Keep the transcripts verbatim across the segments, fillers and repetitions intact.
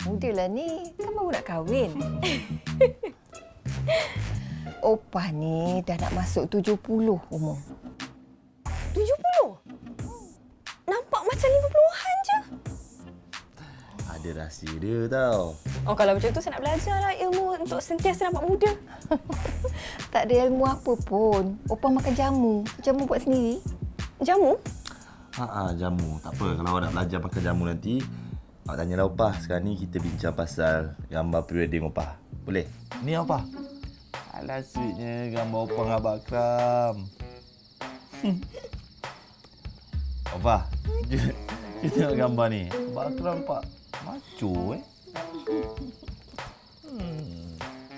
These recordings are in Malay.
Mudalah ni, kan baru nak kahwin. Opah ni dah nak masuk tujuh puluh umur. tujuh puluh? Nampak macam lima puluhan je. Ada rahsia dia tau. Oh, kalau macam tu saya nak belajarlah ilmu untuk sentiasa nampak muda. Tak ada ilmu apa pun. Opah makan jamu. Jamu buat sendiri. Jamu? Ha jamu. Tak apa, kalau awak nak belajar makan jamu nanti, awak tanyalah Opah. Sekarang ni kita bincang pasal gambar pre-wedding Opah. Boleh? Ni Opah. Alah, sweetnya gambar Opah dengan Abang Akram. Opah, kita, kita tengok gambar ni. Abang Akram nampak macho eh. Hmm.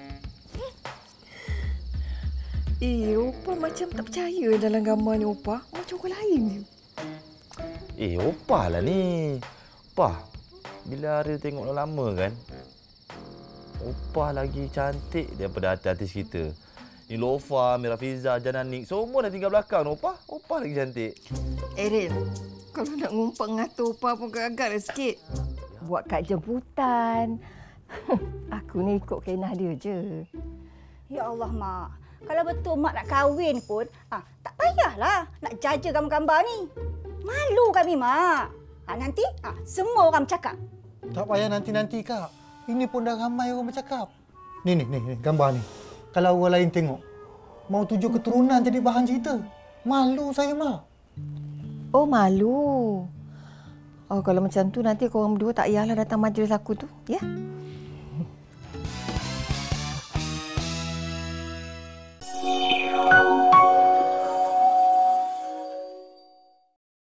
Eh, Opah macam tak percaya dalam gambar ni, Opah. Macam orang lain je. Eh, Opah lah ni. Opah, bila Ariel tengok lama kan, Opah lagi cantik daripada artis-artis kita. Ni Lofa, Mira Fiza, Jananik, semua dah tinggal belakang. Opah, Opah lagi cantik. Ariel, kalau nak ngumpet ngata Opah pun gagal sikit. Buat kad jemputan. Aku ni ikut kainah dia je. Ya Allah, Mak. Kalau betul Mak nak kahwin pun, ah, tak payahlah nak jaja gambar-gambar ni. Malu kami, Mak. Ha, nanti ah, semua orang bercakap. Tak payah nanti-nanti, Kak. Ini pun dah ramai orang bercakap. Ni, ni, ni, ni gambar ni. Kalau orang lain tengok, mau tujuh keturunan jadi bahan cerita. Malu saya, Mak. Oh, malu. Oh, kalau macam tu nanti korang berdua tak payahlah datang majlis aku tu, ya? Yeah?